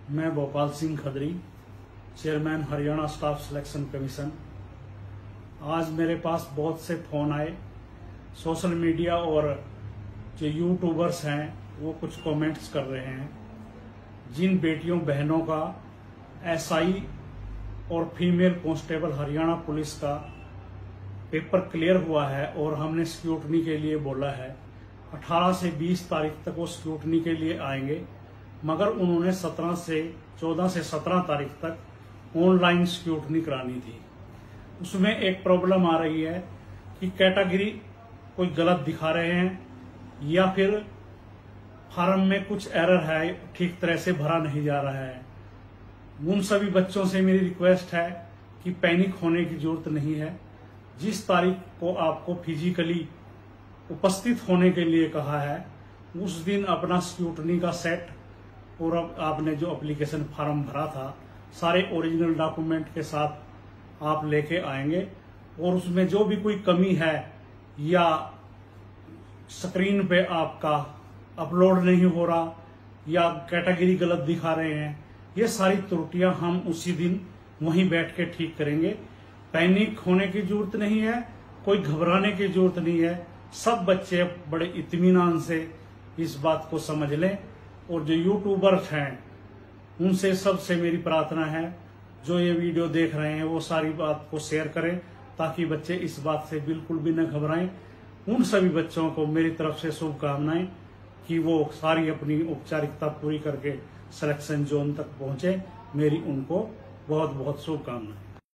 मैं Bhopal Singh Khadri, chairman Haryana staff selection commission. आज मेरे पास बहुत से फोन आए। सोशल मीडिया और जो यूट्यूबर्स हैं वो कुछ कमेंट्स कर रहे हैं। जिन बेटियों बहनों का एसआई और फीमेल कांस्टेबल हरियाणा पुलिस का पेपर क्लियर हुआ है और हमने स्क्रूटनी के लिए बोला है, 18 से 20 तारीख तक वो स्क्रूटनी के लिए आएंगे, मगर उन्होंने 14 से 17 तारीख तक ऑनलाइन स्क्रूटनी करानी थी। उसमें एक प्रॉब्लम आ रही है कि कैटेगरी कोई गलत दिखा रहे हैं या फिर फार्म में कुछ एरर है, ठीक तरह से भरा नहीं जा रहा है। उन सभी बच्चों से मेरी रिक्वेस्ट है कि पैनिक होने की जरूरत नहीं है। जिस तारीख को आपको फिजिकली उपस्थित होने के लिए कहा है, उस दिन अपना स्क्रूटनी का सेट और आपने जो एप्लीकेशन फॉर्म भरा था, सारे ओरिजिनल डॉक्यूमेंट के साथ आप लेके आएंगे और उसमें जो भी कोई कमी है या स्क्रीन पे आपका अपलोड नहीं हो रहा या कैटेगरी गलत दिखा रहे हैं, ये सारी त्रुटियां हम उसी दिन वहीं बैठ के ठीक करेंगे। पैनिक होने की जरूरत नहीं है, कोई घबराने की जरूरत नहीं है। सब बच्चे बड़े इत्मीनान से इस बात को समझ लें और जो यूट्यूबर्स हैं उनसे सबसे मेरी प्रार्थना है, जो ये वीडियो देख रहे हैं वो सारी बात को शेयर करें ताकि बच्चे इस बात से बिल्कुल भी न घबराएं। उन सभी बच्चों को मेरी तरफ से शुभकामनाएं कि वो सारी अपनी औपचारिकता पूरी करके सिलेक्शन जोन तक पहुंचे। मेरी उनको बहुत बहुत शुभकामनाएं।